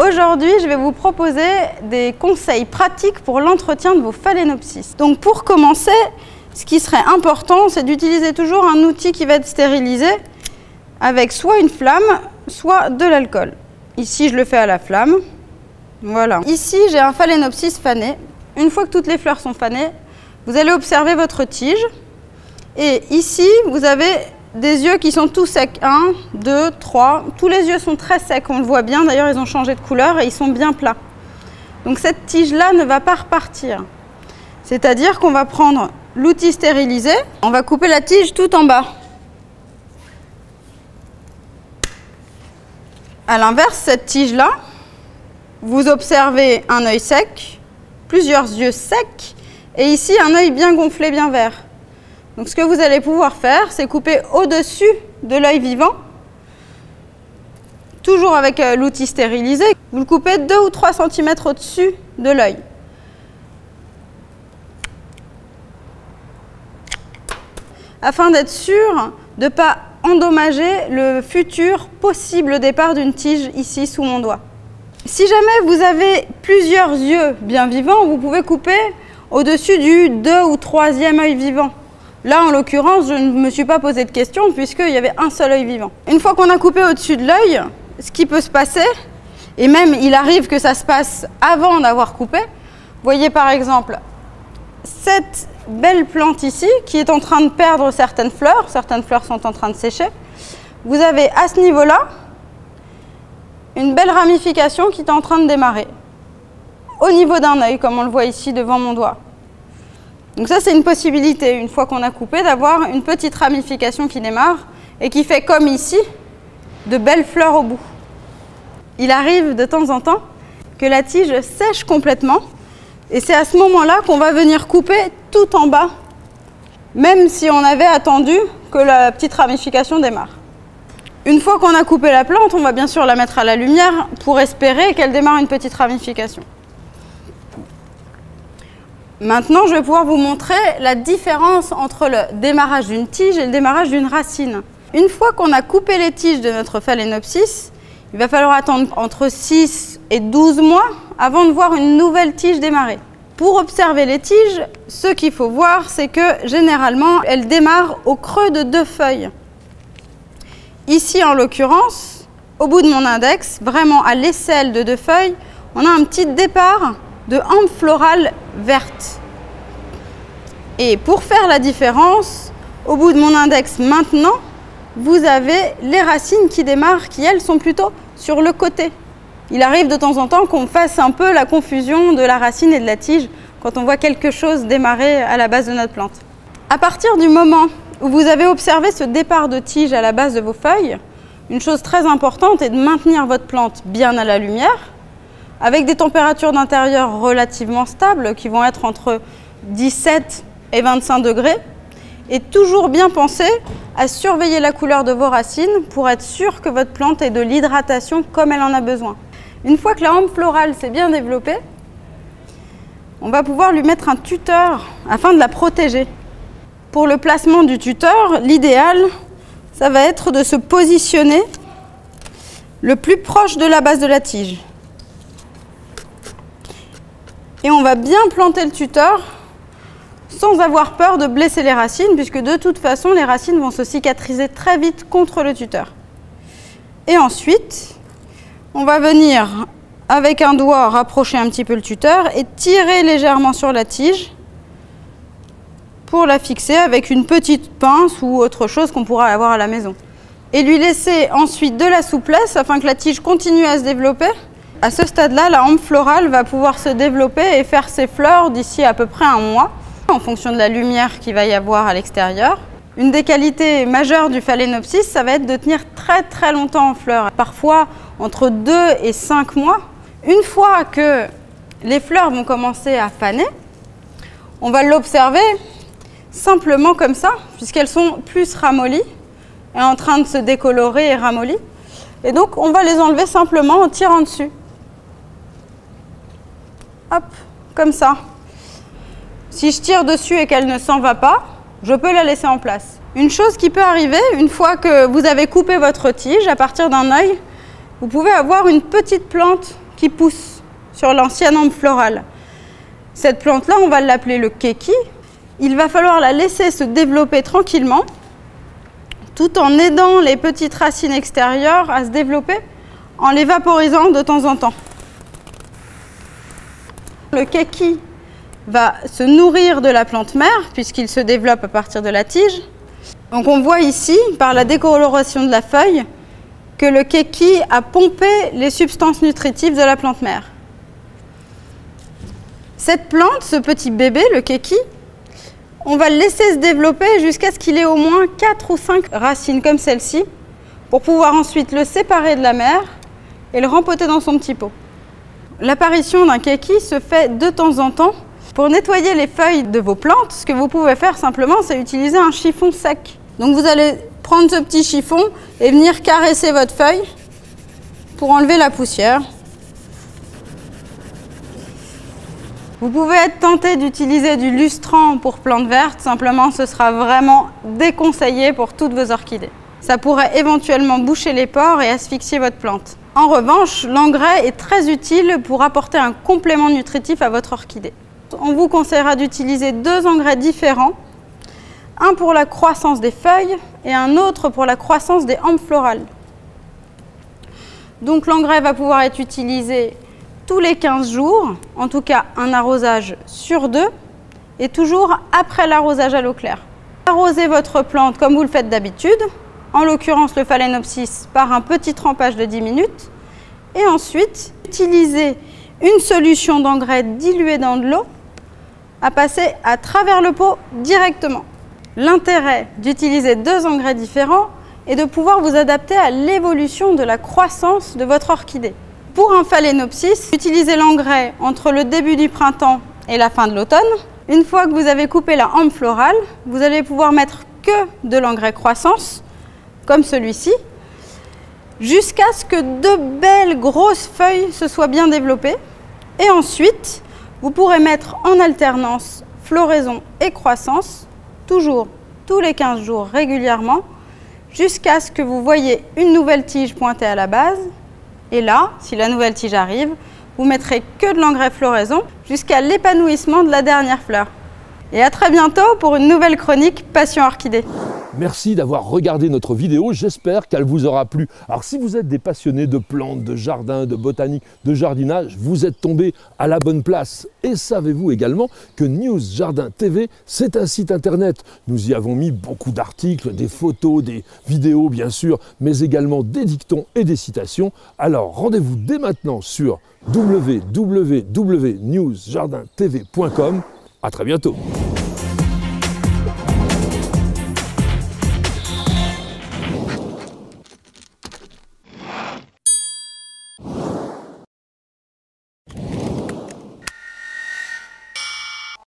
Aujourd'hui, je vais vous proposer des conseils pratiques pour l'entretien de vos phalaenopsis. Donc pour commencer, ce qui serait important, c'est d'utiliser toujours un outil qui va être stérilisé avec soit une flamme, soit de l'alcool. Ici, je le fais à la flamme. Voilà. Ici, j'ai un phalaenopsis fané. Une fois que toutes les fleurs sont fanées, vous allez observer votre tige. Et ici, vous avez des yeux qui sont tout secs. 1, 2, 3. Tous les yeux sont très secs, on le voit bien. D'ailleurs, ils ont changé de couleur et ils sont bien plats. Donc cette tige-là ne va pas repartir. C'est-à-dire qu'on va prendre l'outil stérilisé. On va couper la tige tout en bas. A l'inverse, cette tige-là, vous observez un œil sec, plusieurs yeux secs, et ici un œil bien gonflé, bien vert. Donc ce que vous allez pouvoir faire, c'est couper au-dessus de l'œil vivant, toujours avec l'outil stérilisé. Vous le coupez 2 ou 3 cm au-dessus de l'œil. Afin d'être sûr de ne pas endommager le futur possible départ d'une tige ici sous mon doigt. Si jamais vous avez plusieurs yeux bien vivants, vous pouvez couper au-dessus du 2 ou 3e œil vivant. Là, en l'occurrence, je ne me suis pas posé de questions puisqu'il y avait un seul œil vivant. Une fois qu'on a coupé au-dessus de l'œil, ce qui peut se passer, et même il arrive que ça se passe avant d'avoir coupé, vous voyez par exemple cette belle plante ici qui est en train de perdre certaines fleurs sont en train de sécher. Vous avez à ce niveau-là une belle ramification qui est en train de démarrer au niveau d'un œil, comme on le voit ici devant mon doigt. Donc ça, c'est une possibilité, une fois qu'on a coupé, d'avoir une petite ramification qui démarre et qui fait comme ici, de belles fleurs au bout. Il arrive de temps en temps que la tige sèche complètement et c'est à ce moment-là qu'on va venir couper tout en bas, même si on avait attendu que la petite ramification démarre. Une fois qu'on a coupé la plante, on va bien sûr la mettre à la lumière pour espérer qu'elle démarre une petite ramification. Maintenant, je vais pouvoir vous montrer la différence entre le démarrage d'une tige et le démarrage d'une racine. Une fois qu'on a coupé les tiges de notre phalaenopsis, il va falloir attendre entre 6 et 12 mois avant de voir une nouvelle tige démarrer. Pour observer les tiges, ce qu'il faut voir, c'est que généralement, elles démarrent au creux de 2 feuilles. Ici, en l'occurrence, au bout de mon index, vraiment à l'aisselle de 2 feuilles, on a un petit départ de hampe florale verte. Et pour faire la différence, au bout de mon index maintenant, vous avez les racines qui démarrent, qui elles sont plutôt sur le côté. Il arrive de temps en temps qu'on fasse un peu la confusion de la racine et de la tige quand on voit quelque chose démarrer à la base de notre plante. À partir du moment où vous avez observé ce départ de tige à la base de vos feuilles, une chose très importante est de maintenir votre plante bien à la lumière, avec des températures d'intérieur relativement stables qui vont être entre 17 et 25 degrés et toujours bien penser à surveiller la couleur de vos racines pour être sûr que votre plante ait de l'hydratation comme elle en a besoin. Une fois que la hampe florale s'est bien développée, on va pouvoir lui mettre un tuteur afin de la protéger. Pour le placement du tuteur, l'idéal, ça va être de se positionner le plus proche de la base de la tige. Et on va bien planter le tuteur sans avoir peur de blesser les racines, puisque de toute façon, les racines vont se cicatriser très vite contre le tuteur. Et ensuite, on va venir, avec un doigt, rapprocher un petit peu le tuteur et tirer légèrement sur la tige pour la fixer avec une petite pince ou autre chose qu'on pourra avoir à la maison. Et lui laisser ensuite de la souplesse afin que la tige continue à se développer. À ce stade-là, la hampe florale va pouvoir se développer et faire ses fleurs d'ici à peu près 1 mois, en fonction de la lumière qu'il va y avoir à l'extérieur. Une des qualités majeures du phalaenopsis, ça va être de tenir très très longtemps en fleurs, parfois entre 2 et 5 mois. Une fois que les fleurs vont commencer à faner, on va l'observer simplement comme ça, puisqu'elles sont plus ramollies et en train de se décolorer et ramollies. Et donc on va les enlever simplement en tirant dessus. Hop, comme ça. Si je tire dessus et qu'elle ne s'en va pas, je peux la laisser en place. Une chose qui peut arriver, une fois que vous avez coupé votre tige, à partir d'un œil, vous pouvez avoir une petite plante qui pousse sur l'ancienne hampe florale. Cette plante-là, on va l'appeler le kéki. Il va falloir la laisser se développer tranquillement, tout en aidant les petites racines extérieures à se développer, en les vaporisant de temps en temps. Le kéki va se nourrir de la plante mère, puisqu'il se développe à partir de la tige. Donc on voit ici, par la décoloration de la feuille, que le kéki a pompé les substances nutritives de la plante mère. Cette plante, ce petit bébé, le kéki, on va le laisser se développer jusqu'à ce qu'il ait au moins 4 ou 5 racines comme celle-ci, pour pouvoir ensuite le séparer de la mère et le rempoter dans son petit pot. L'apparition d'un kéki se fait de temps en temps. Pour nettoyer les feuilles de vos plantes, ce que vous pouvez faire simplement, c'est utiliser un chiffon sec. Donc vous allez prendre ce petit chiffon et venir caresser votre feuille pour enlever la poussière. Vous pouvez être tenté d'utiliser du lustrant pour plantes vertes, simplement ce sera vraiment déconseillé pour toutes vos orchidées. Ça pourrait éventuellement boucher les pores et asphyxier votre plante. En revanche, l'engrais est très utile pour apporter un complément nutritif à votre orchidée. On vous conseillera d'utiliser 2 engrais différents, un pour la croissance des feuilles et un autre pour la croissance des hampes florales. Donc l'engrais va pouvoir être utilisé tous les 15 jours, en tout cas un arrosage sur 2, et toujours après l'arrosage à l'eau claire. Arrosez votre plante comme vous le faites d'habitude, en l'occurrence le Phalaenopsis par un petit trempage de 10 minutes, et ensuite utilisez une solution d'engrais diluée dans de l'eau à passer à travers le pot directement. L'intérêt d'utiliser 2 engrais différents est de pouvoir vous adapter à l'évolution de la croissance de votre orchidée. Pour un Phalaenopsis, utilisez l'engrais entre le début du printemps et la fin de l'automne. Une fois que vous avez coupé la hampe florale, vous allez pouvoir mettre que de l'engrais croissance, comme celui-ci, jusqu'à ce que 2 belles grosses feuilles se soient bien développées. Et ensuite, vous pourrez mettre en alternance floraison et croissance, toujours tous les 15 jours régulièrement, jusqu'à ce que vous voyez une nouvelle tige pointée à la base. Et là, si la nouvelle tige arrive, vous mettrez que de l'engrais floraison jusqu'à l'épanouissement de la dernière fleur. Et à très bientôt pour une nouvelle chronique Passion Orchidée. Merci d'avoir regardé notre vidéo, j'espère qu'elle vous aura plu. Alors si vous êtes des passionnés de plantes, de jardin, de botanique, de jardinage, vous êtes tombés à la bonne place. Et savez-vous également que News Jardin TV, c'est un site internet. Nous y avons mis beaucoup d'articles, des photos, des vidéos bien sûr, mais également des dictons et des citations. Alors rendez-vous dès maintenant sur www.newsjardintv.com. À très bientôt.